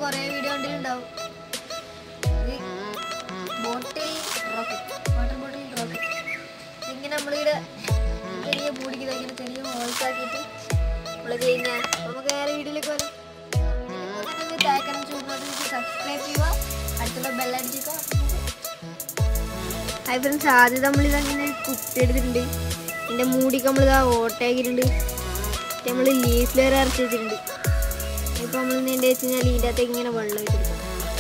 കുറേ വീഡിയോ കണ്ടിട്ടുണ്ടാവും. ഇത് bottle rocket, water bottle rocket. ഇങ്ങനെ നമ്മളിവിടെ ചെറിയ മൂടിക്കുന്നത് ഇങ്ങനെ ചെറിയ ഹോൾസ് ആക്കിയിട്ട് നമ്മൾ കഴിഞ്ഞാൽ നമുക്ക് വേറെ വീഡിയോയിലേക്ക് വരാം. താക്കണം ചൂടുന്നത് സബ്സ്ക്രൈബ് ചെയ്യുക, അടുത്തുള്ള ബെല്ലടിക്കുക. ഹായ് ഫ്രണ്ട്സ്, ആദ്യം നമ്മളിതങ്ങനെ കുപ്പി എടുത്തിട്ടുണ്ട്. ഇതിൻ്റെ മൂടിക്ക് നമ്മളിതാ ഓട്ടയാക്കിയിട്ടുണ്ട്. നമ്മൾ ലീഫ് ലെയർ അരച്ച് വെച്ചിട്ടുണ്ട്. ഇപ്പോൾ നമ്മൾ നീണ്ട വെച്ച് കഴിഞ്ഞാൽ ഇതിൻ്റെ അകത്തേക്ക് ഇങ്ങനെ വെള്ളം വെച്ചെടുക്കും.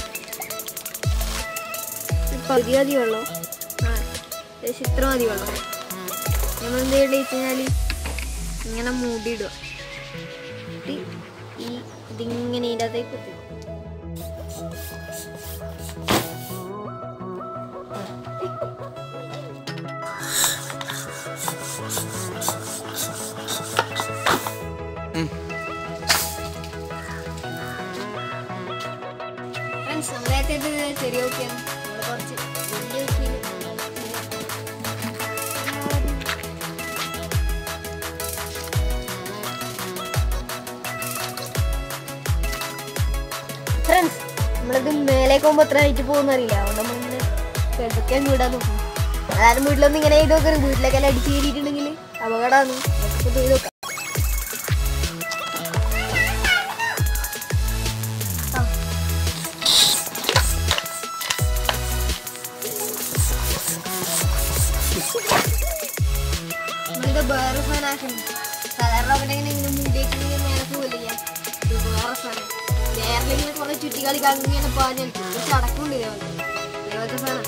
പകുതി മതി വെള്ളം, ഏകദേശം ഇത്ര മതി വെള്ളം. നമ്മൾ എന്ത് ചെയ്യേണ്ടത് വെച്ച് കഴിഞ്ഞാൽ ഇങ്ങനെ മൂടിയിടുക. ഇതിങ്ങനെ ഇതിൻ്റെ അകത്തേക്ക് കുത്തി ഫ്രണ്ട്സ്. നമ്മളൊക്കെ ചെറിയ നോക്കിയാണ് നമ്മൾ കുറച്ച് വലിയ നോക്കിയത്. ഫ്രണ്ട്സ്, നമ്മളിത് മേലേക്ക് പോകുമ്പോൾ എത്ര ഹൈറ്റ് പോകുന്ന അറിയില്ല. അതുകൊണ്ട് നമ്മളിങ്ങനെ കിടക്കാൻ വീടാൻ നോക്കും. അതാരും വീട്ടിലൊന്നും ഇങ്ങനെ ചെയ്ത് നോക്കരുത്. വീട്ടിലേക്കെല്ലാം അടിച്ച് കയറിയിട്ടുണ്ടെങ്കിൽ അപകടമാണ്. അതൊക്കെ ചെയ്ത് നോക്കാം. നമ്മളിത് വേറെ സാധനമാക്കുന്നു. സാധാരണ അവിടെ ഇങ്ങനെ മൂടിയേക്കിങ്ങനെ മേലെ പോകില്ല ചെയ്യാം. ഇത് വേറെ സാധനം. വേറെ ഇങ്ങനെ കുറെ ചുറ്റിക്കളി അങ്ങനെ പാഞ്ഞിരിക്കും. ചടക്കുണ്ട് ഇതേപോലത്തെ സാധനം.